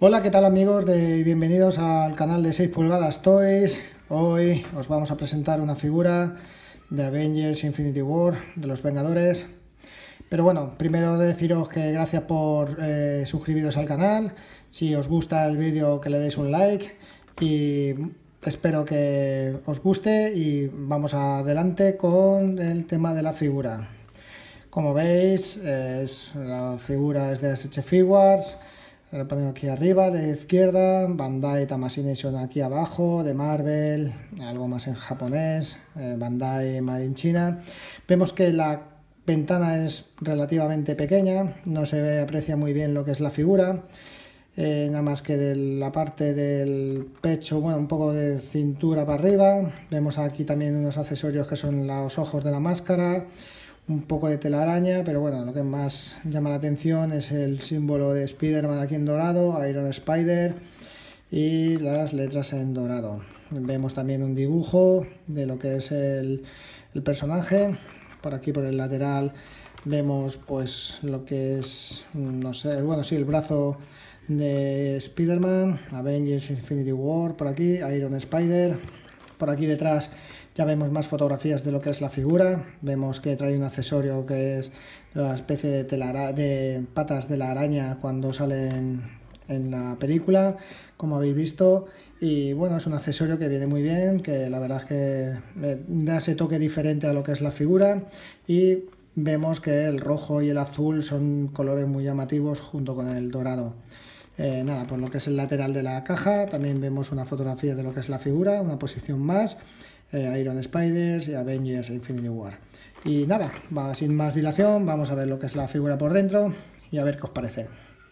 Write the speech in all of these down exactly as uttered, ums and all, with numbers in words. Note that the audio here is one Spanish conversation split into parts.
Hola, ¿qué tal amigos? De, bienvenidos al canal de seis pulgadas Toys. Hoy os vamos a presentar una figura de Avengers Infinity War, de los Vengadores. Pero bueno, primero deciros que gracias por eh, suscribiros al canal. Si os gusta el vídeo, que le deis un like. Y espero que os guste y vamos adelante con el tema de la figura. Como veis, es, la figura es de S H Figuarts. Lo ponemos aquí arriba, a la izquierda, Bandai Tamashii aquí abajo, de Marvel, algo más en japonés, eh, Bandai Made in China. Vemos que la ventana es relativamente pequeña, no se ve, aprecia muy bien lo que es la figura, eh, nada más que de la parte del pecho, bueno, un poco de cintura para arriba. Vemos aquí también unos accesorios que son los ojos de la máscara, un poco de telaraña, pero bueno, lo que más llama la atención es el símbolo de Spider-Man aquí en dorado, Iron Spider, y las letras en dorado. Vemos también un dibujo de lo que es el, el personaje. Por aquí, por el lateral, vemos pues lo que es, no sé, bueno, sí, el brazo de Spider-Man, Avengers Infinity War, por aquí, Iron Spider. Por aquí detrás ya vemos más fotografías de lo que es la figura. Vemos que trae un accesorio que es la especie de, telara de patas de la araña cuando salen en la película, como habéis visto. Y bueno, es un accesorio que viene muy bien, que la verdad es que da ese toque diferente a lo que es la figura. Y vemos que el rojo y el azul son colores muy llamativos junto con el dorado. Eh, nada, por lo que es el lateral de la caja también vemos una fotografía de lo que es la figura, una posición más, eh, Iron Spiders y Avengers Infinity War. Y nada, va, sin más dilación, vamos a ver lo que es la figura por dentro y a ver qué os parece.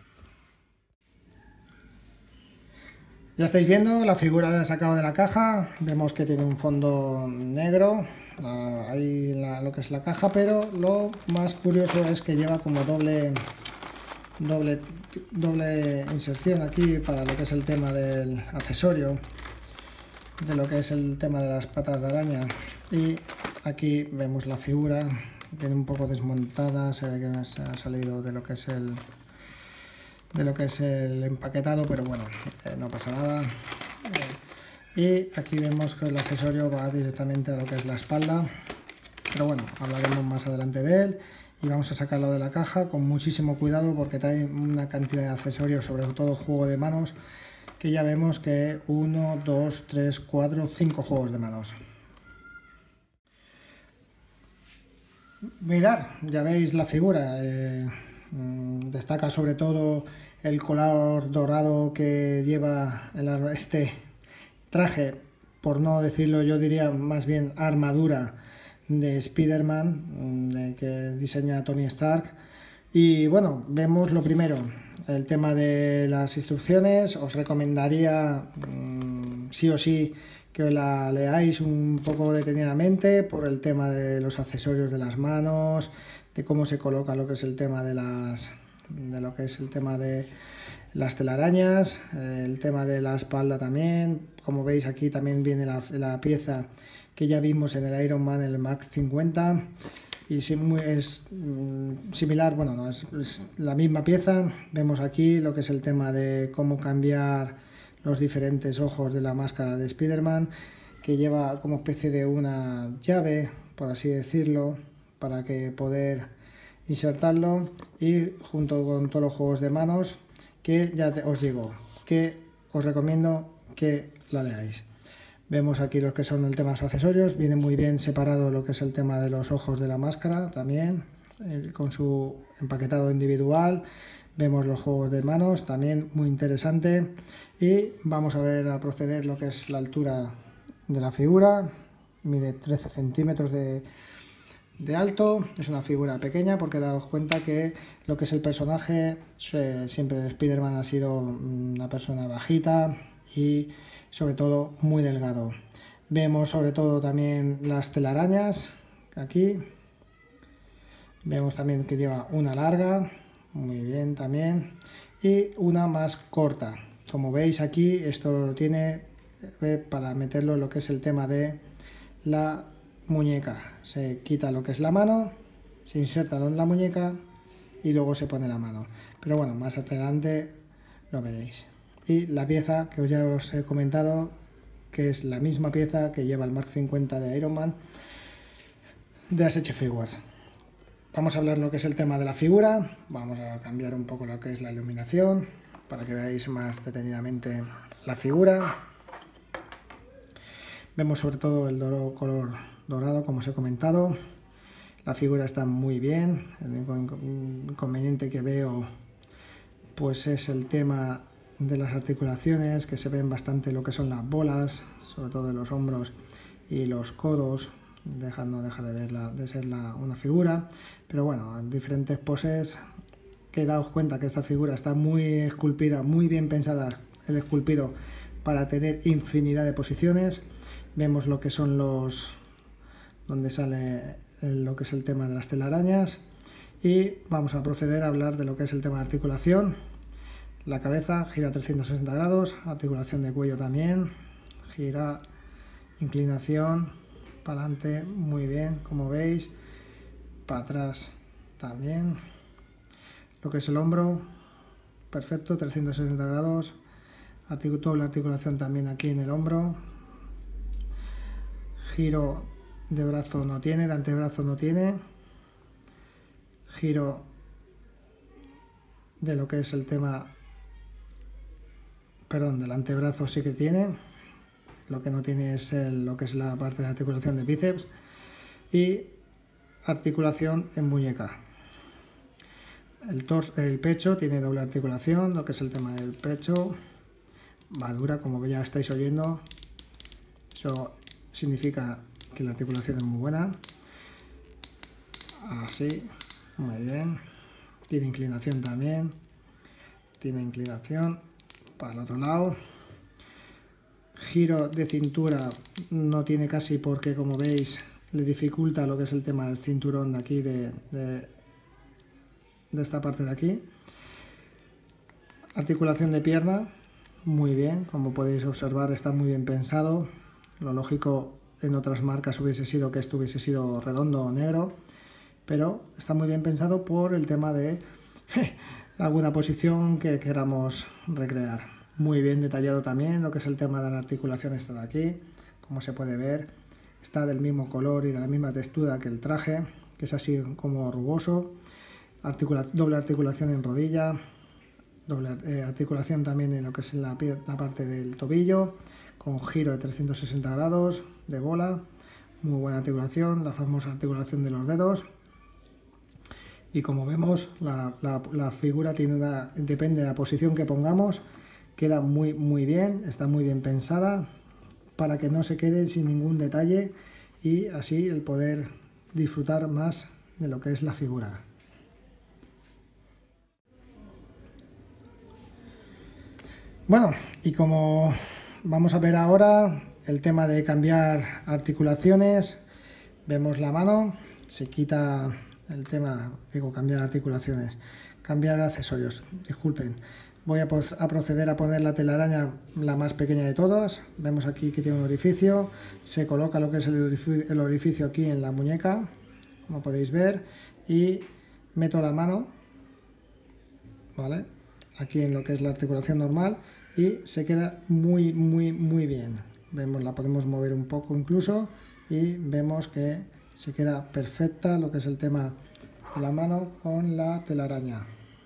Ya estáis viendo, la figura la he sacado de la caja, vemos que tiene un fondo negro, uh, ahí la, lo que es la caja, pero lo más curioso es que lleva como doble... Doble, doble inserción aquí para lo que es el tema del accesorio, de lo que es el tema de las patas de araña. Y aquí vemos la figura, viene un poco desmontada, se ve que se ha salido de lo que es el de lo que es el empaquetado, pero bueno, eh, no pasa nada. Eh, y aquí vemos que el accesorio va directamente a lo que es la espalda, pero bueno, hablaremos más adelante de él. Y vamos a sacarlo de la caja con muchísimo cuidado porque trae una cantidad de accesorios, sobre todo juego de manos, que ya vemos que uno, dos, tres, cuatro, cinco juegos de manos. Mirad, ya veis la figura, eh, destaca sobre todo el color dorado que lleva el, este traje, por no decirlo, yo diría más bien armadura de Spider-Man, que diseña Tony Stark. Y bueno, vemos lo primero, el tema de las instrucciones. Os recomendaría mmm, sí o sí que la leáis un poco detenidamente por el tema de los accesorios de las manos, de cómo se coloca lo que es el tema de las de lo que es el tema de las telarañas, el tema de la espalda también. Como veis, aquí también viene la, la pieza que ya vimos en el Iron Man, el Mark cincuenta, y es similar, bueno, no, es, es la misma pieza. Vemos aquí lo que es el tema de cómo cambiar los diferentes ojos de la máscara de Spider-Man, que lleva como especie de una llave, por así decirlo, para que poder insertarlo, y junto con todos los juegos de manos, que ya te, os digo, que os recomiendo que la leáis. Vemos aquí los que son el tema de los accesorios, viene muy bien separado lo que es el tema de los ojos de la máscara también, eh, con su empaquetado individual. Vemos los juegos de manos, también muy interesante. Y vamos a ver, a proceder lo que es la altura de la figura. Mide trece centímetros de, de alto, es una figura pequeña porque daos cuenta que lo que es el personaje, siempre Spider-Man ha sido una persona bajita y sobre todo muy delgado. Vemos sobre todo también las telarañas aquí. Vemos también que lleva una larga, muy bien también, y una más corta. Como veis aquí, esto lo tiene eh, para meterlo en lo que es el tema de la muñeca. Se quita lo que es la mano, se inserta en la muñeca y luego se pone la mano. Pero bueno, más adelante lo veréis. y la pieza que ya os he comentado, que es la misma pieza que lleva el Mark cincuenta de Iron Man de A S H Figures. Vamos a hablar lo que es el tema de la figura, vamos a cambiar un poco lo que es la iluminación para que veáis más detenidamente la figura. Vemos sobre todo el dorado, color dorado, como os he comentado. La figura está muy bien. El único inconveniente que veo pues es el tema de las articulaciones, que se ven bastante lo que son las bolas, sobre todo de los hombros y los codos. Deja, no deja de, ver la, de ser la, una figura, pero bueno, en diferentes poses que daos cuenta que esta figura está muy esculpida, muy bien pensada el esculpido para tener infinidad de posiciones. Vemos lo que son los, donde sale el, lo que es el tema de las telarañas, y vamos a proceder a hablar de lo que es el tema de articulación. La cabeza gira trescientos sesenta grados, articulación de cuello también, gira, inclinación para adelante muy bien, como veis, para atrás también. Lo que es el hombro, perfecto, trescientos sesenta grados, Artic- doble articulación también aquí en el hombro. Giro de brazo no tiene, de antebrazo no tiene. Giro de lo que es el tema, perdón, del antebrazo sí que tiene. Lo que no tiene es el, lo que es la parte de articulación de bíceps. Y articulación en muñeca. El, torso, el pecho tiene doble articulación, lo que es el tema del pecho. Va dura, como ya estáis oyendo. Eso significa que la articulación es muy buena. Así, muy bien. Tiene inclinación también. Tiene inclinación para el otro lado. Giro de cintura no tiene casi, porque como veis le dificulta lo que es el tema del cinturón de aquí, de, de, de esta parte de aquí. Articulación de pierna, muy bien, como podéis observar está muy bien pensado. Lo lógico en otras marcas hubiese sido que esto hubiese sido redondo o negro, pero está muy bien pensado por el tema de alguna posición que queramos recrear. Muy bien detallado también lo que es el tema de la articulación esta de aquí, como se puede ver, está del mismo color y de la misma textura que el traje, que es así como rugoso. Articula doble articulación en rodilla, doble eh, articulación también en lo que es la, la parte del tobillo, con giro de trescientos sesenta grados de bola, muy buena articulación, la famosa articulación de los dedos. Y como vemos, la, la, la figura tiene una, depende de la posición que pongamos, queda muy muy bien, está muy bien pensada para que no se quede sin ningún detalle y así el poder disfrutar más de lo que es la figura. Bueno, y como vamos a ver ahora el tema de cambiar articulaciones, vemos la mano, se quita el tema, digo cambiar articulaciones, cambiar accesorios, disculpen. Voy a, a proceder a poner la telaraña la más pequeña de todas. Vemos aquí que tiene un orificio. Se coloca lo que es el orificio, el orificio aquí en la muñeca, como podéis ver. Y meto la mano, ¿vale? Aquí en lo que es la articulación normal. Y se queda muy, muy, muy bien. Vemos, la podemos mover un poco incluso. Y vemos que se queda perfecta lo que es el tema de la mano con la telaraña.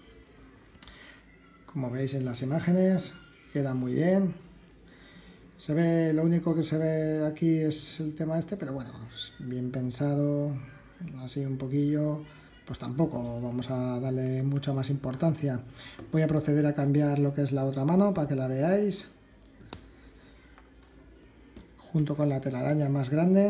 Como veis en las imágenes, queda muy bien. Se ve, lo único que se ve aquí es el tema este, pero bueno, es bien pensado, así un poquillo, pues tampoco vamos a darle mucha más importancia. Voy a proceder a cambiar lo que es la otra mano para que la veáis, junto con la telaraña más grande.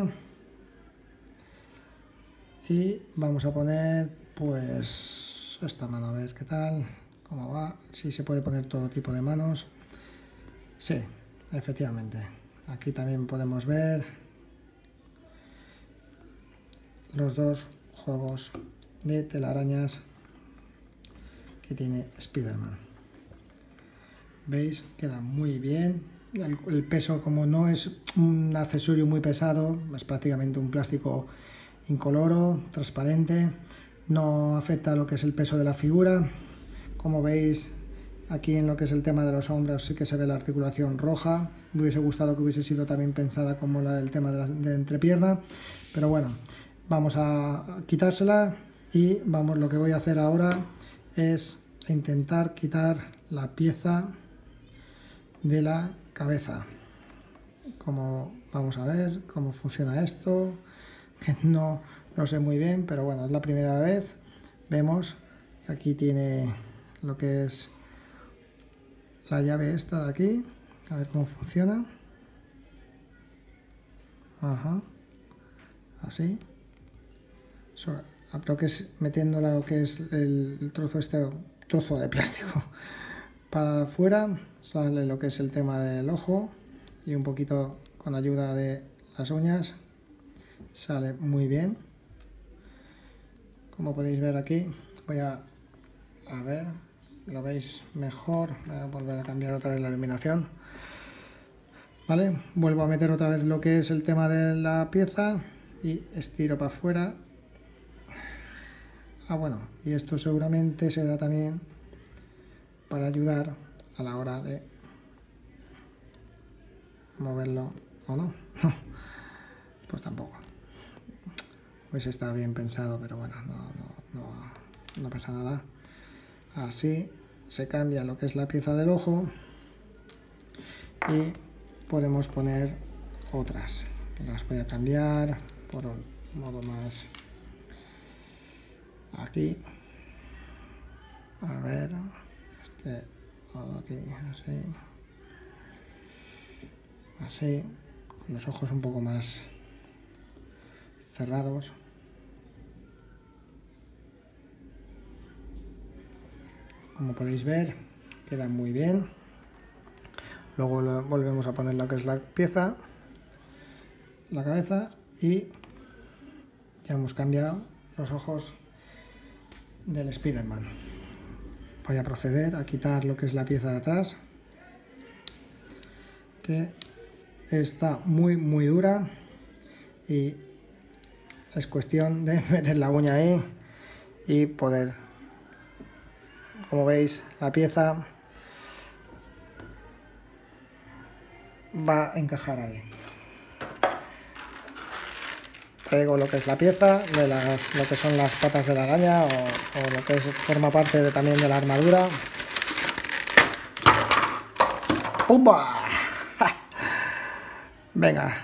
Y vamos a poner pues esta mano, a ver qué tal. ¿Cómo va? Sí, se puede poner todo tipo de manos. Sí, efectivamente. Aquí también podemos ver los dos juegos de telarañas que tiene Spider-Man. ¿Veis? Queda muy bien. El, el peso, como no es un accesorio muy pesado, es prácticamente un plástico incoloro, transparente. No afecta a lo que es el peso de la figura. Como veis, Aquí en lo que es el tema de los hombros sí que se ve la articulación roja. Me hubiese gustado que hubiese sido también pensada como la del tema de la, de la entrepierna, pero bueno, vamos a quitársela y vamos, lo que voy a hacer ahora es intentar quitar la pieza de la cabeza. Como vamos a ver cómo funciona esto, que no lo sé muy bien, pero bueno, es la primera vez. Vemos que aquí tiene lo que es la llave esta de aquí, a ver cómo funciona. Ajá, así. So, creo que es metiendo lo que es el, el trozo este, trozo de plástico para afuera, sale lo que es el tema del ojo y un poquito con ayuda de las uñas sale muy bien. Como podéis ver aquí, voy a, a ver, lo veis mejor, voy a volver a cambiar otra vez la iluminación. Vale, vuelvo a meter otra vez lo que es el tema de la pieza y estiro para afuera. Ah, bueno, y esto seguramente se da también para ayudar a la hora de moverlo, ¿o no? Pues tampoco. Pues está bien pensado, pero bueno, no, no, no, no pasa nada. Así se cambia lo que es la pieza del ojo y podemos poner otras. Las voy a cambiar por un modo más aquí. A ver, este modo aquí, así. Así, con los ojos un poco más cerrados. Como podéis ver, queda muy bien. Luego lo, volvemos a poner lo que es la pieza, la cabeza, y ya hemos cambiado los ojos del Spider-Man. Voy a proceder a quitar lo que es la pieza de atrás, que está muy muy dura y es cuestión de meter la uña ahí y poder, como veis, la pieza va a encajar ahí. Traigo lo que es la pieza de las, lo que son las patas de la araña o, o lo que es, forma parte de, también de la armadura. ¡Pumba! Venga.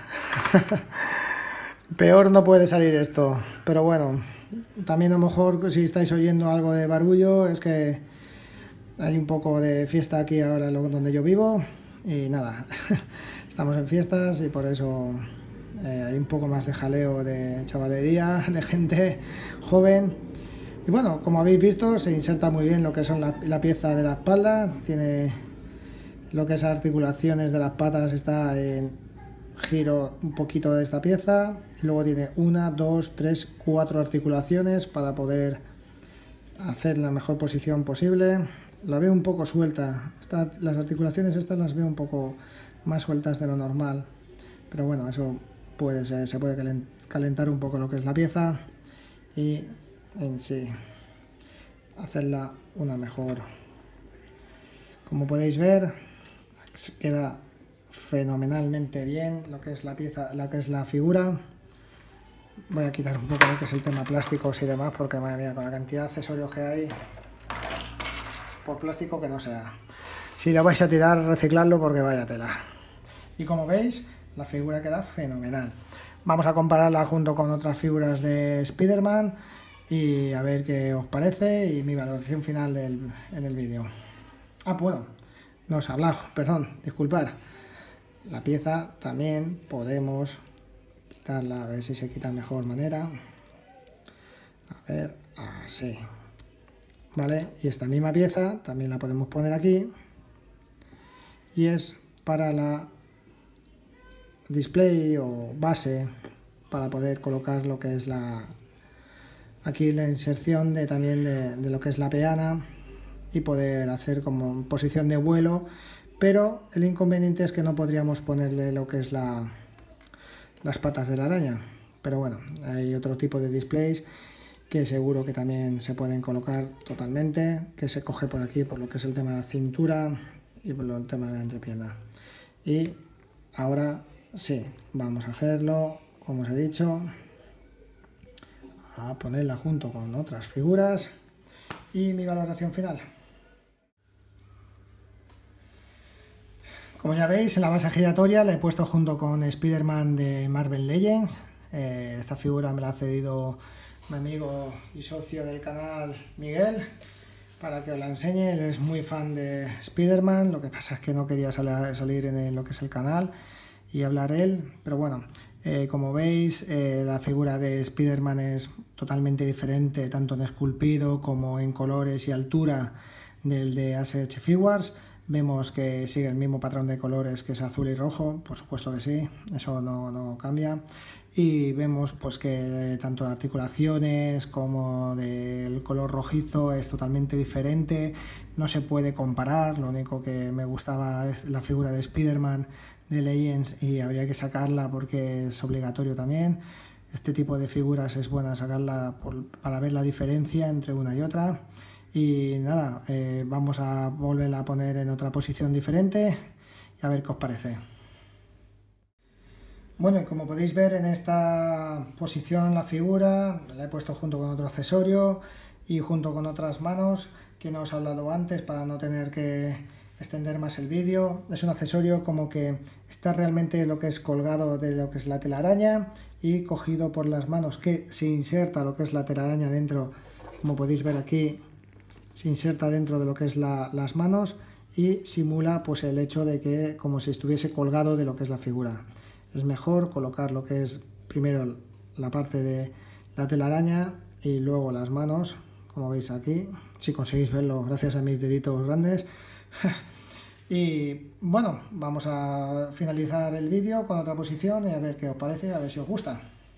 Peor no puede salir esto, pero bueno, también a lo mejor si estáis oyendo algo de barullo es que hay un poco de fiesta aquí ahora donde yo vivo y nada, estamos en fiestas y por eso eh, hay un poco más de jaleo, de chavalería, de gente joven. Y bueno, como habéis visto, se inserta muy bien lo que son la, la pieza de la espalda, tiene lo que es articulaciones de las patas, está en giro un poquito de esta pieza y luego tiene una, dos, tres, cuatro articulaciones para poder hacer la mejor posición posible. La veo un poco suelta, Esta, las articulaciones estas las veo un poco más sueltas de lo normal, pero bueno, eso puede ser, se puede calentar un poco lo que es la pieza y en sí hacerla una mejor. Como podéis ver, queda fenomenalmente bien lo que es la pieza, lo que es la figura. Voy a quitar un poco lo que es el tema plásticos y demás, porque madre mía, con la cantidad de accesorios que hay, por plástico que no sea. Si lo vais a tirar, reciclarlo porque vaya tela. Y como veis, la figura queda fenomenal. Vamos a compararla junto con otras figuras de Spider-Man y a ver qué os parece y mi valoración final del, en el vídeo. Ah, bueno, no os he hablado, perdón, disculpad. La pieza también podemos quitarla, a ver si se quita de mejor manera. A ver, así. Vale, y esta misma pieza también la podemos poner aquí. Y es para la display o base, para poder colocar lo que es la... Aquí la inserción de también de, de lo que es la peana y poder hacer como posición de vuelo. Pero el inconveniente es que no podríamos ponerle lo que es la, las patas de la araña. Pero bueno, hay otro tipo de displays que seguro que también se pueden colocar totalmente, que se coge por aquí por lo que es el tema de cintura y por el tema de la entrepierna. Y ahora sí, vamos a hacerlo, como os he dicho, a ponerla junto con otras figuras y mi valoración final. Como ya veis, en la base giratoria la he puesto junto con Spider-Man de Marvel Legends. Eh, esta figura me la ha cedido mi amigo y socio del canal, Miguel, para que os la enseñe. Él es muy fan de Spider-Man, lo que pasa es que no quería salir en lo que es el canal y hablar él, pero bueno, eh, como veis, eh, la figura de Spider-Man es totalmente diferente, tanto en esculpido como en colores y altura del de A S H Figures. Vemos que sigue el mismo patrón de colores, que es azul y rojo, por supuesto que sí, eso no, no cambia. Y vemos pues que tanto de articulaciones como del color rojizo es totalmente diferente, no se puede comparar. Lo único que me gustaba es la figura de Spider-Man de Legends y habría que sacarla porque es obligatorio también. Este tipo de figuras es buena sacarla por, para ver la diferencia entre una y otra. Y nada, eh, vamos a volverla a poner en otra posición diferente y a ver qué os parece. Bueno, y como podéis ver, en esta posición la figura la he puesto junto con otro accesorio y junto con otras manos que no os he hablado antes para no tener que extender más el vídeo. Es un accesorio como que está realmente lo que es colgado de lo que es la telaraña y cogido por las manos, que se inserta lo que es la telaraña dentro, como podéis ver aquí. Se inserta dentro de lo que es la, las manos y simula pues el hecho de que como si estuviese colgado de lo que es la figura. Es mejor colocar lo que es primero la parte de la telaraña y luego las manos, como veis aquí, si conseguís verlo gracias a mis deditos grandes. Y bueno, vamos a finalizar el vídeo con otra posición y a ver qué os parece, a ver si os gusta.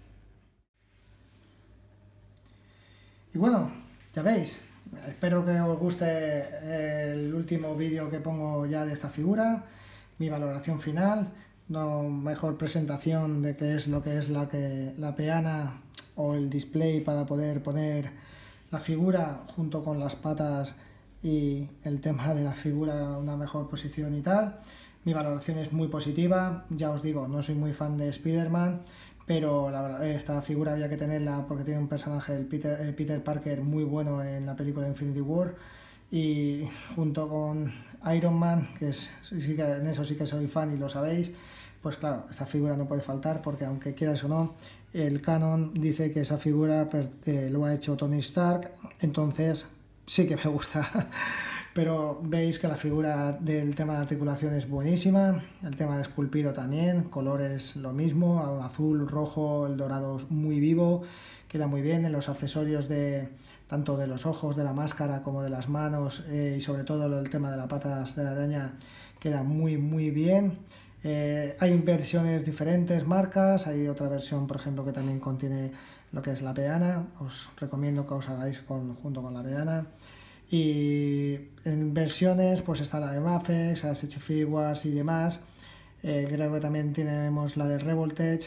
Y bueno, ya veis. Espero que os guste el último vídeo que pongo ya de esta figura, mi valoración final, no mejor presentación de qué es lo que es la, que, la peana o el display para poder poner la figura junto con las patas y el tema de la figura, una mejor posición y tal. Mi valoración es muy positiva, ya os digo, no soy muy fan de Spider-Man, pero la verdad, esta figura había que tenerla porque tiene un personaje, el Peter, eh, Peter Parker, muy bueno en la película Infinity War, y junto con Iron Man, que es, sí que, en eso sí que soy fan y lo sabéis, pues claro, esta figura no puede faltar porque aunque quieras o no, el canon dice que esa figura eh, lo ha hecho Tony Stark, entonces sí que me gusta. Pero veis que la figura del tema de articulación es buenísima, el tema de esculpido también, colores lo mismo, azul, rojo, el dorado muy vivo, queda muy bien. En los accesorios de tanto de los ojos, de la máscara como de las manos eh, y sobre todo el tema de las patas de la araña queda muy muy bien. Eh, hay versiones diferentes, marcas, hay otra versión por ejemplo que también contiene lo que es la peana, os recomiendo que os hagáis con, junto con la peana. Y en versiones pues está la de Mafex, A S H Figures y demás. Eh, creo que también tenemos la de Revoltech.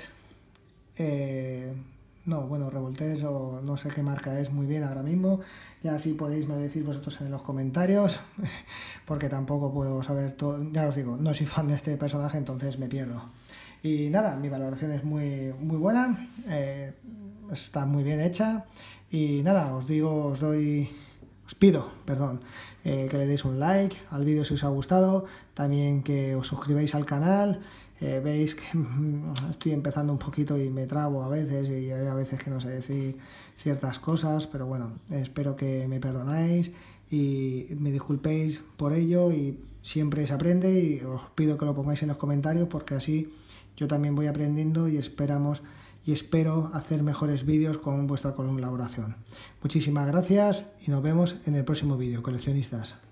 Eh, no, bueno, Revoltech o no sé qué marca es muy bien ahora mismo. Ya si podéis me lo decís vosotros en los comentarios, porque tampoco puedo saber todo. Ya os digo, no soy fan de este personaje, entonces me pierdo. Y nada, mi valoración es muy, muy buena, eh, está muy bien hecha. Y nada, os digo, os doy... Os pido, perdón, eh, que le deis un like al vídeo si os ha gustado, también que os suscribáis al canal. Eh, veis que estoy empezando un poquito y me trabo a veces y hay a veces que no sé decir ciertas cosas, pero bueno, espero que me perdonáis y me disculpéis por ello, y siempre se aprende y os pido que lo pongáis en los comentarios porque así yo también voy aprendiendo y esperamos y espero hacer mejores vídeos con vuestra colaboración. Muchísimas gracias y nos vemos en el próximo vídeo, coleccionistas.